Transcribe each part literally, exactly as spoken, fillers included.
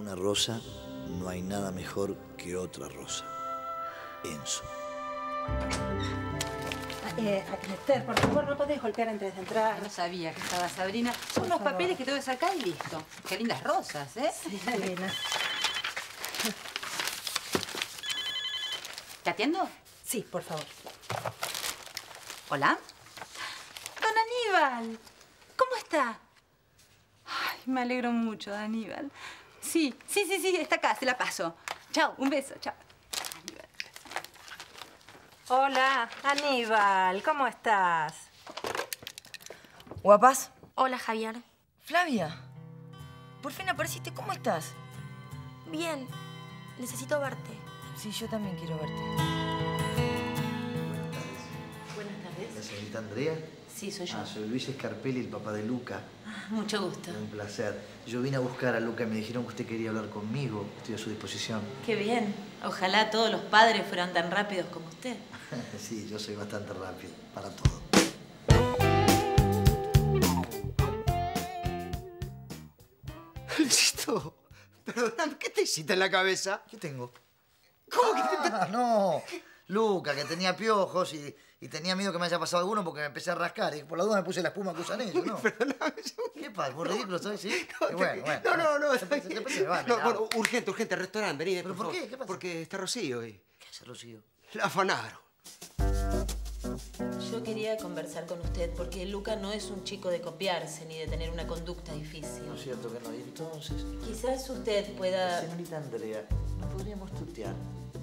una rosa, no hay nada mejor que otra rosa. Enzo. Eh, Esther, por favor, no podés golpear antes de entrar. No sabía que estaba Sabrina. Son unos papeles que tengo que sacar y listo. Qué lindas rosas, ¿eh? Sí, divina. ¿Te atiendo? Sí, por favor. ¿Hola? Don Aníbal, ¿cómo está? Ay, me alegro mucho, don Aníbal. Sí, sí, sí, sí, está acá, se la paso. Chao, un beso, chao. Aníbal. Hola, Aníbal, ¿cómo estás? ¿Guapas? Hola, Javier. Flavia, por fin apareciste. ¿Cómo estás? Bien. Necesito verte. Sí, yo también quiero verte. Buenas tardes. Buenas tardes. ¿La señorita Andrea? Sí, soy yo. Ah, soy Luis Scarpelli, el papá de Luca. Ah, mucho gusto. Un placer. Yo vine a buscar a Luca y me dijeron que usted quería hablar conmigo. Estoy a su disposición. Qué bien. Ojalá todos los padres fueran tan rápidos como usted. Sí, yo soy bastante rápido para todo. Luisito, perdóname, ¿qué te hiciste en la cabeza? ¿Qué tengo? ¿Cómo que te... Ah, no. Luca, que tenía piojos y, y tenía miedo que me haya pasado alguno porque me empecé a rascar. Y por la duda me puse la espuma que usan ellos, ¿no? Perdóname. ¿Qué pasa? ¿Muy ridículo, sabes? ¿Sí? No, Y bueno, bueno. no, no, no. Después, después se me va, No, me bueno, lavo. urgente, urgente, restaurante, vení. ¿Pero por qué? ¿Qué pasa? Porque está Rocío y... ¿Qué hace Rocío? La afanaron. Yo quería conversar con usted porque Luca no es un chico de copiarse ni de tener una conducta difícil. No es cierto que no. Y entonces... Quizás usted pueda... Señorita Andrea, ¿no podríamos tutear?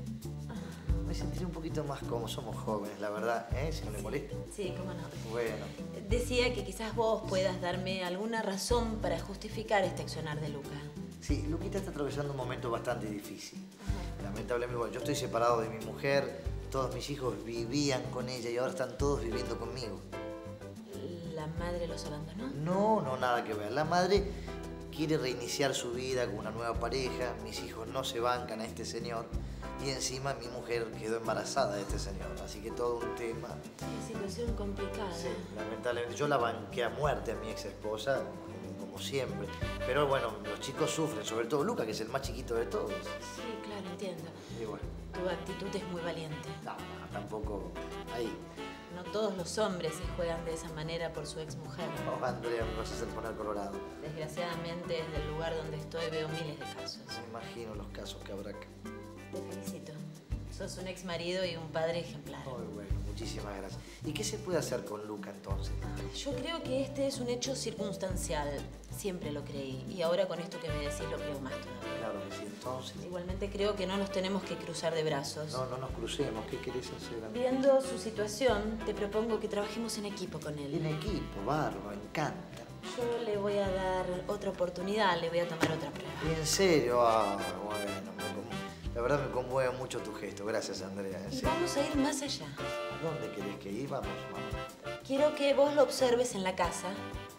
Me sentiré un poquito más cómodo. Somos jóvenes, la verdad, ¿eh? Si no le molesta. Sí, cómo no. Bueno. Decía que quizás vos puedas darme alguna razón para justificar este accionar de Luca. Sí, Luquita está atravesando un momento bastante difícil. Lamentablemente, bueno, yo estoy separado de mi mujer, todos mis hijos vivían con ella y ahora están todos viviendo conmigo. ¿La madre los abandonó? No, no, nada que ver. La madre quiere reiniciar su vida con una nueva pareja, mis hijos no se bancan a este señor y encima mi mujer quedó embarazada de este señor, así que todo un tema. Qué situación complicada. Sí, lamentablemente. Yo la banqué a muerte a mi ex esposa, como, como siempre. Pero bueno, los chicos sufren, sobre todo Luca, que es el más chiquito de todos. Sí, claro, entiendo. Y bueno, Tu actitud es muy valiente. no, no, tampoco ahí. No todos los hombres se juegan de esa manera por su exmujer. No, Andrea, me vas a hacer poner colorado. Desgraciadamente, desde el lugar donde estoy veo miles de casos. Me imagino los casos que habrá acá. Te felicito. Sos un ex marido y un padre ejemplar. Muy bueno, muchísimas gracias. ¿Y qué se puede hacer con Luca entonces? Yo creo que este es un hecho circunstancial. Siempre lo creí. Y ahora con esto que me decís lo creo más todavía. Claro que sí, entonces. Igualmente creo que no nos tenemos que cruzar de brazos. No, no nos crucemos. ¿Qué querés hacer, Andrea? Viendo su situación, te propongo que trabajemos en equipo con él. En equipo, bárbaro, me encanta. Yo le voy a dar otra oportunidad, le voy a tomar otra prueba. ¿Y en serio? Ah, bueno, me con- la verdad me conmueve mucho tu gesto. Gracias, Andrea. En Y serio. vamos a ir más allá. ¿A dónde querés que ir? Vamos, vamos. Quiero que vos lo observes en la casa.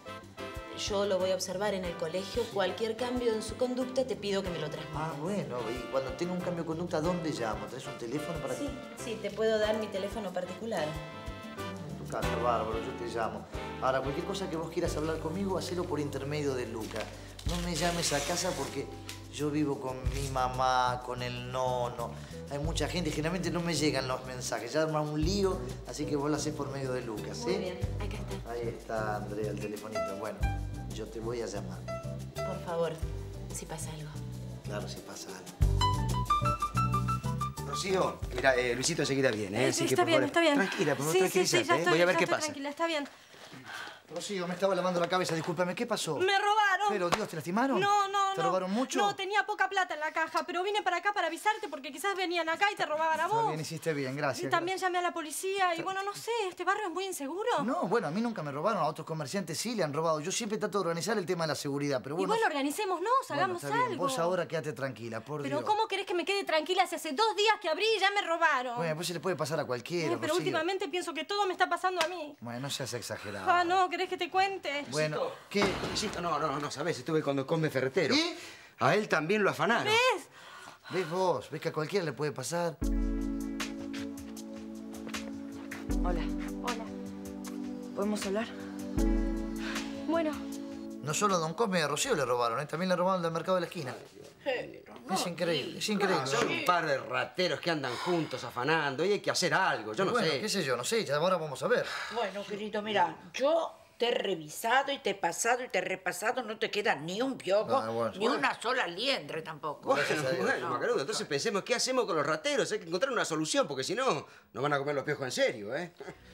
Yo lo voy a observar en el colegio. Cualquier cambio en su conducta te pido que me lo transmitas. Ah, bueno, y cuando tenga un cambio de conducta, ¿dónde llamo? ¿Tenés un teléfono para Sí, sí, te puedo dar mi teléfono particular. En tu casa, bárbaro, yo te llamo. Ahora, cualquier cosa que vos quieras hablar conmigo, hacelo por intermedio de Luca. No me llames a casa porque yo vivo con mi mamá, con el nono. Hay mucha gente y generalmente no me llegan los mensajes. Ya arma un lío, así que vos lo hacés por medio de Luca, ¿sí? Muy bien, acá está. Ahí está, Andrea, el telefonito. Bueno, yo te voy a llamar. Por favor, si pasa algo. Claro, si pasa algo. Rocío, mira, eh, Luisito enseguida viene, ¿eh? Eh, Así que, está por bien, favor, está bien. Tranquila, por favor, Sí, sí, sí, tranquilízate, ya ¿eh? estoy, Voy a ver ya qué estoy pasa. tranquila, está bien. Rocío, me estaba lavando la cabeza, discúlpame, ¿qué pasó? Me robaron. Pero, Dios, ¿te lastimaron? No, no, ¿Te no. robaron mucho? No, tenía poca plata en la caja, pero vine para acá para avisarte porque quizás venían acá y te robaban a Está vos. bien, hiciste bien, gracias. Y también llamé a la policía y bueno, no sé, este barrio es muy inseguro. No, bueno, a mí nunca me robaron, a otros comerciantes sí le han robado. Yo siempre trato de organizar el tema de la seguridad, pero Y bueno... bueno, organicémonos, bueno, hagamos está bien. algo. Vos ahora quédate tranquila, por Pero Dios. ¿cómo querés que me quede tranquila si hace dos días que abrí y ya me robaron? Bueno, pues se le puede pasar a cualquiera, Eh, pero Rocío. últimamente pienso que todo me está pasando a mí. Bueno, no seas exagerado. Ah, no, ¿querés que te cuente? Bueno, ¿qué? Luisito, no, no, no, sabes, estuve con Don Combe Ferretero. ¿Y? A él también lo afanaron. ¿Ves? ¿Ves vos? ¿Ves que a cualquiera le puede pasar? Hola, Hola. ¿podemos hablar? Bueno, No solo a Don Cosme y a Rocío le robaron, ¿eh? También le robaron del mercado de la esquina. Pero no, es increíble, es increíble. Ah, son un par de rateros que andan juntos afanando y hay que hacer algo, yo no bueno, sé. qué sé yo, no sé, ya ahora vamos a ver. Bueno, querido, mira, yo te he revisado y te he pasado y te he repasado, no te queda ni un piojo, Ah, bueno. ni una sola liendre tampoco. Bueno, Gracias a Dios. bueno, Macanudo, entonces pensemos qué hacemos con los rateros. Hay que encontrar una solución, porque si no, nos van a comer los piojos en serio, ¿eh?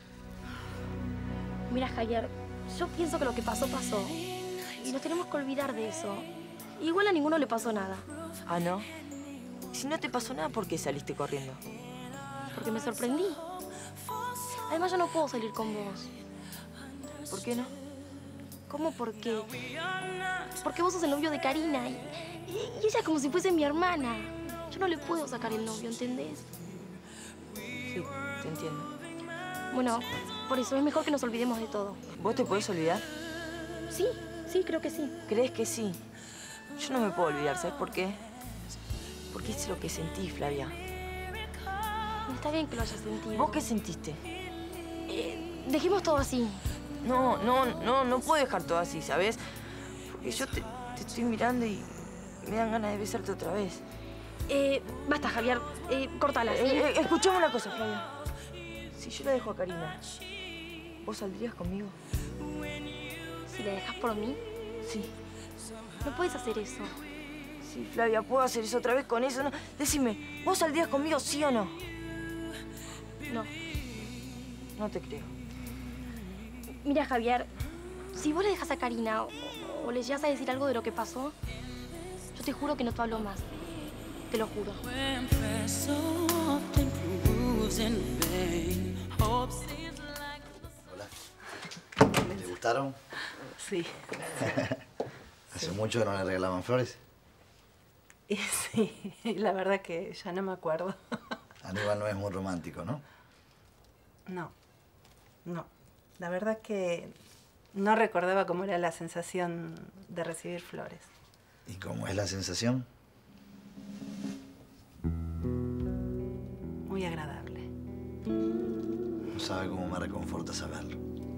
Mira, Javier, yo pienso que lo que pasó, pasó. Y nos tenemos que olvidar de eso. Igual a ninguno le pasó nada. Ah, ¿no? Si no te pasó nada, ¿por qué saliste corriendo? Porque me sorprendí. Además, yo no puedo salir con vos. ¿Por qué no? ¿Cómo por qué? Porque vos sos el novio de Karina y, y- y ella es como si fuese mi hermana. Yo no le puedo sacar el novio, ¿entendés? Sí, te entiendo. Bueno, por eso es mejor que nos olvidemos de todo. ¿Vos te podés olvidar? Sí, sí, creo que sí. ¿Crees que sí? Yo no me puedo olvidar, ¿sabes por qué? Porque es lo que sentí, Flavia. Está bien que lo hayas sentido. ¿Vos qué sentiste? Eh, dejemos todo así. No, no, no, no puedo dejar todo así, ¿sabes? Porque yo te, te estoy mirando y me dan ganas de besarte otra vez. Eh, basta, Javier. Eh, córtala, ¿sí? Eh, eh, escuchame una cosa, Flavia. Si yo la dejo a Karina, ¿vos saldrías conmigo? Si la dejas por mí, Sí. no puedes hacer eso. Sí, Flavia, ¿puedo hacer eso otra vez con eso? No, decime, ¿vos saldrías conmigo, sí o no? No. No te creo. Mira, Javier, si vos le dejas a Karina o, o le llegas a decir algo de lo que pasó, yo te juro que no te hablo más. Te lo juro. Hola. ¿Te gustaron? Sí. ¿Hace mucho que no le regalaban flores? Y sí, la verdad que ya no me acuerdo. Aníbal no es muy romántico, ¿no? No, no. La verdad que no recordaba cómo era la sensación de recibir flores. ¿Y cómo es la sensación? Muy agradable. No sabe cómo me reconforta saberlo.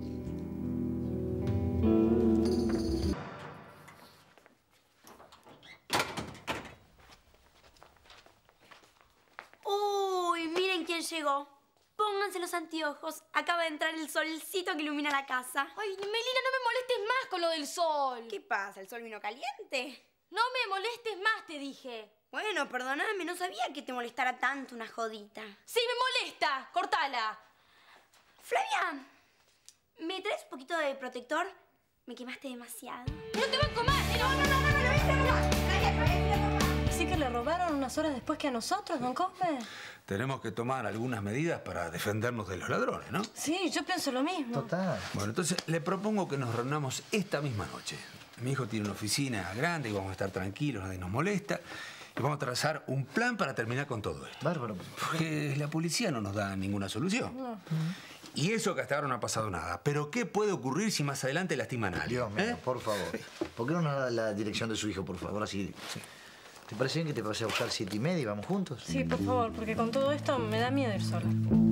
Uy, miren quién llegó. Pónganse los anteojos. Acaba de entrar el solcito que ilumina la casa. Ay, Melina, no me molestes más con lo del sol. ¿Qué pasa? ¿El sol vino caliente? No me molestes más, te dije. Bueno, perdóname, no sabía que te molestara tanto una jodita. Sí, me molesta. Cortala. Flavia, ¿me traes un poquito de protector? Me quemaste demasiado. No te banco más. No, no, no, no, no, no, no, no. Flavia, Flavia, Flavia. ¿Sí que le robaron unas horas después que a nosotros, don Cosme? Tenemos que tomar algunas medidas para defendernos de los ladrones, ¿no? Sí, yo pienso lo mismo. Total. Bueno, entonces le propongo que nos reunamos esta misma noche. Mi hijo tiene una oficina grande y vamos a estar tranquilos, nadie nos molesta. Y vamos a trazar un plan para terminar con todo esto. Bárbaro. Porque la policía no nos da ninguna solución. No. Y eso que hasta ahora no ha pasado nada. Pero ¿qué puede ocurrir si más adelante lastiman a alguien? Dios mío, ¿Eh? por favor. ¿Por qué no nos da la dirección de su hijo, por favor? Así. ¿Te parece bien que te pase a buscar siete y media y vamos juntos? Sí, por favor, porque con todo esto me da miedo ir sola.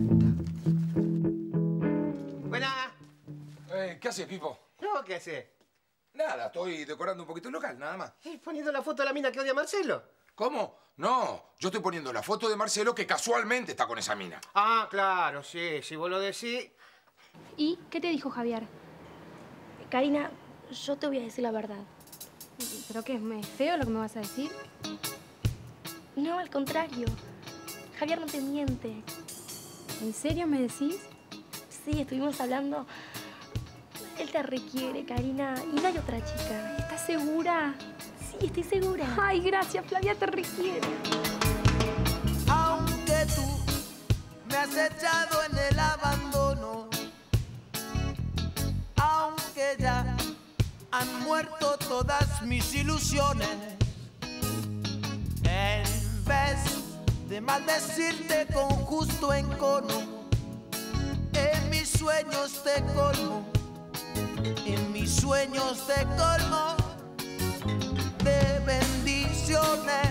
Buena. Eh, ¿Qué haces, Pipo? No, ¿qué haces? Nada, estoy decorando un poquito el local, nada más. ¿Estás poniendo la foto de la mina que odia a Marcelo? ¿Cómo? No, yo estoy poniendo la foto de Marcelo que casualmente está con esa mina. Ah, claro, sí, si vos lo decís. ¿Y qué te dijo Javier? Karina, yo te voy a decir la verdad. ¿Pero qué? ¿Es feo lo que me vas a decir? No, al contrario. Javier no te miente. ¿En serio me decís? Sí, estuvimos hablando. Él te requiere, Karina, y no hay otra chica. ¿Estás segura? Sí, estoy segura. Ay, gracias, Flavia, te requiere. Aunque tú me has echado en el abandono, aunque ya han muerto todas mis ilusiones, en vez de maldecirte con justo encono, en mis sueños te colmo, en mis sueños te colmo de bendiciones.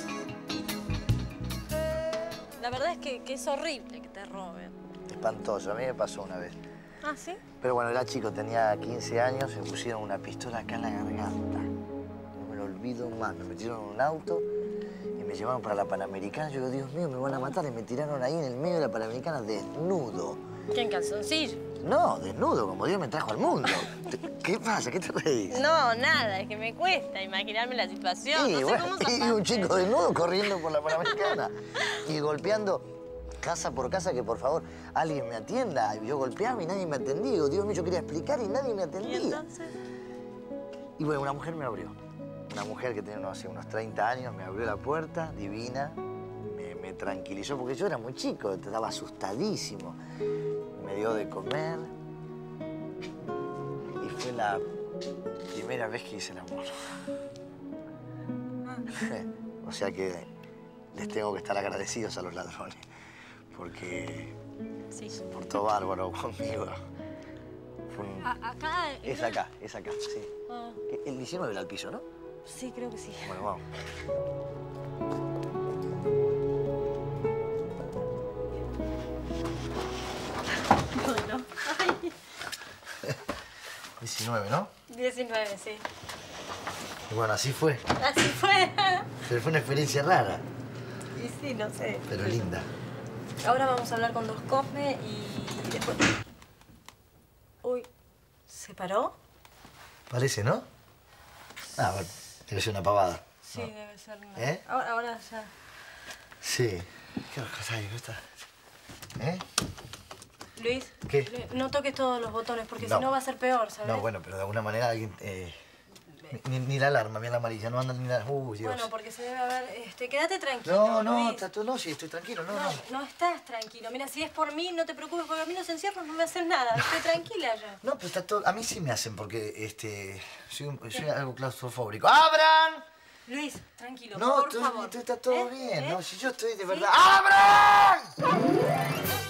La verdad es que, que es horrible que te roben. Espantoso, a mí me pasó una vez. ¿Ah, sí? Pero bueno, era chico, tenía quince años, me pusieron una pistola acá en la garganta. No me lo olvido. olvido más. Me metieron en un auto y me llevaron para la Panamericana. Yo digo, Dios mío, me van a matar. Y me tiraron ahí en el medio de la Panamericana desnudo. ¿Qué, en calzoncillo? No, desnudo, como Dios me trajo al mundo. ¿Qué pasa? ¿Qué te reís? No, nada, es que me cuesta imaginarme la situación. Sí, no sé bueno, cómo y zafaste. un chico desnudo corriendo por la Panamericana y golpeando casa por casa que, por favor, alguien me atienda. Y yo golpeaba y nadie me atendía. Digo, Dios mío, yo quería explicar y nadie me atendía. ¿Y entonces? Y bueno, una mujer me abrió. Una mujer que tenía, no sé, unos treinta años, me abrió la puerta, divina, me, me tranquilizó, porque yo era muy chico, estaba asustadísimo. Me dio de comer y fue la primera vez que hice el amor. O sea que les tengo que estar agradecidos a los ladrones, porque Sí. se portó bárbaro conmigo. Fue un- A- acá... Es acá, es acá, sí. Ah, El diecinueve era al piso, ¿no? sí, creo que sí. Bueno, vamos. Bueno, ay, diecinueve, ¿no? diecinueve, sí. Y bueno, así fue. Así fue. Pero fue una experiencia rara, Y sí, no sé. pero linda. Ahora vamos a hablar con Dos Cosme y después... Uy, ¿se paró? Parece, ¿no? Ah, bueno, debe ser una pavada. Sí, debe ser una... ¿Eh? Ahora, ahora ya... Sí. ¿Qué cosa hay? ¿Qué está? ¿Eh? Luis, ¿Qué? Lu- no toques todos los botones porque No. si no va a ser peor, ¿sabes? No, bueno, pero de alguna manera alguien... eh, ni, ni la alarma, mira la amarilla, no anda ni la... Uy, Dios. Bueno, porque se debe haber... Este, quédate tranquilo, No, no, Luis. está todo... No, sí, estoy tranquilo, no, No, no. no estás tranquilo. Mira, si es por mí, no te preocupes, porque a mí los encierros no me hacen nada. Estoy tranquila ya. No, pero está todo... A mí sí me hacen porque, este... Soy, un- soy algo claustrofóbico. ¡Abran! Luis, tranquilo, No, por estoy- favor. estoy- está todo ¿Eh? bien, ¿Eh? no, si yo estoy de ¿Sí? verdad... ¡Abran!